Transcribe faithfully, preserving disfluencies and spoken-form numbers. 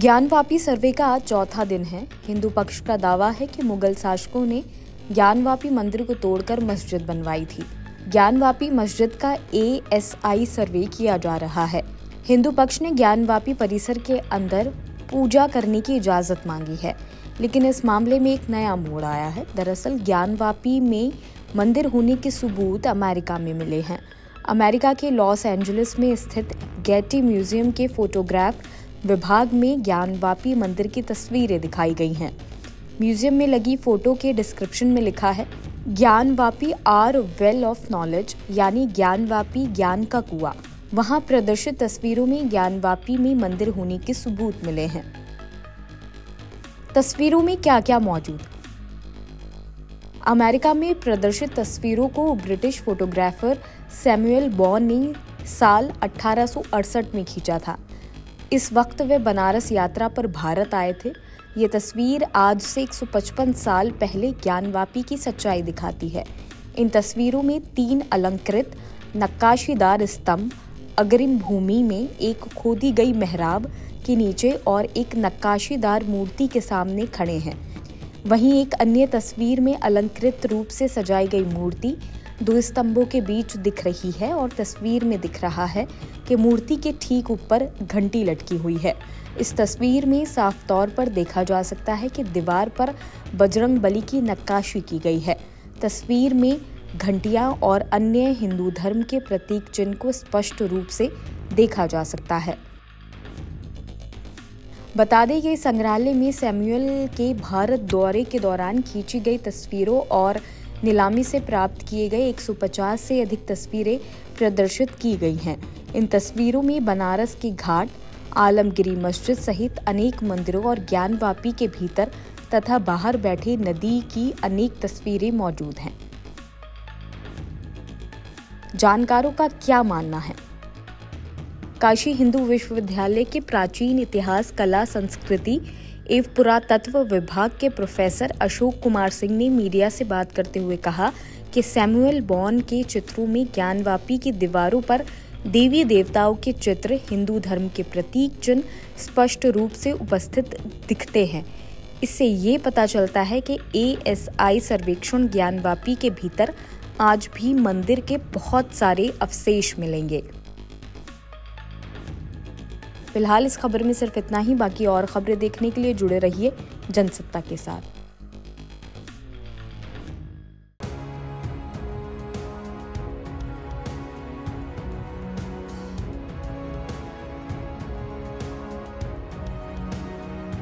ज्ञानवापी सर्वे का आज चौथा दिन है। हिंदू पक्ष का दावा है कि मुगल शासकों ने ज्ञानवापी मंदिर को तोड़कर मस्जिद बनवाई थी। ज्ञानवापी मस्जिद का ए एस आई सर्वे किया जा रहा है। हिंदू पक्ष ने ज्ञानवापी परिसर के अंदर पूजा करने की इजाजत मांगी है, लेकिन इस मामले में एक नया मोड़ आया है। दरअसल ज्ञानवापी में मंदिर होने के सबूत अमेरिका में मिले हैं। अमेरिका के लॉस एंजलिस में स्थित गेटी म्यूजियम के फोटोग्राफ विभाग में ज्ञानवापी मंदिर की तस्वीरें दिखाई गई हैं। म्यूजियम में लगी फोटो के डिस्क्रिप्शन में लिखा है, Gyanvapi are well of knowledge, यानी ज्ञानवापी ज्ञान का कुआं। वहां प्रदर्शित तस्वीरों में ज्ञानवापी में मंदिर होने के सबूत मिले हैं। तस्वीरों में क्या क्या मौजूद? अमेरिका में प्रदर्शित तस्वीरों को ब्रिटिश फोटोग्राफर सैमुअल बॉन ने साल अठारह सौ अड़सठ में खींचा था। इस वक्त वे बनारस यात्रा पर भारत आए थे। ये तस्वीर आज से एक सौ पचपन साल पहले ज्ञानवापी की सच्चाई दिखाती है। इन तस्वीरों में तीन अलंकृत नक्काशीदार स्तंभ अग्रिम भूमि में एक खोदी गई मेहराब के नीचे और एक नक्काशीदार मूर्ति के सामने खड़े हैं। वहीं एक अन्य तस्वीर में अलंकृत रूप से सजाई गई मूर्ति दो स्तंभों के बीच दिख रही है और तस्वीर में दिख रहा है कि मूर्ति के ठीक ऊपर घंटी लटकी हुई है। इस तस्वीर में साफ तौर पर देखा जा सकता है कि दीवार पर बजरंग बली की नक्काशी की गई है। तस्वीर में घंटियां और अन्य हिंदू धर्म के प्रतीक चिन्ह को स्पष्ट रूप से देखा जा सकता है। बता दें कि संग्रहालय में सैमुअल के भारत दौरे के दौरान खींची गई तस्वीरों और नीलामी से प्राप्त किए गए एक सौ पचास से अधिक तस्वीरें प्रदर्शित की गई हैं। इन तस्वीरों में बनारस की घाट, आलमगिरी मस्जिद सहित अनेक मंदिरों और ज्ञानवापी के भीतर तथा बाहर बैठे नदी की अनेक तस्वीरें मौजूद हैं। जानकारों का क्या मानना है? काशी हिंदू विश्वविद्यालय के प्राचीन इतिहास, कला, संस्कृति एवं पुरातत्व विभाग के प्रोफेसर अशोक कुमार सिंह ने मीडिया से बात करते हुए कहा कि सैमुअल बॉन के चित्रों में ज्ञानवापी की दीवारों पर देवी देवताओं के चित्र, हिंदू धर्म के प्रतीक चिन्ह स्पष्ट रूप से उपस्थित दिखते हैं। इससे ये पता चलता है कि ए एस आई सर्वेक्षण ज्ञानवापी के भीतर आज भी मंदिर के बहुत सारे अवशेष मिलेंगे। फिलहाल इस खबर में सिर्फ इतना ही। बाकी और खबरें देखने के लिए जुड़े रहिए जनसत्ता के साथ।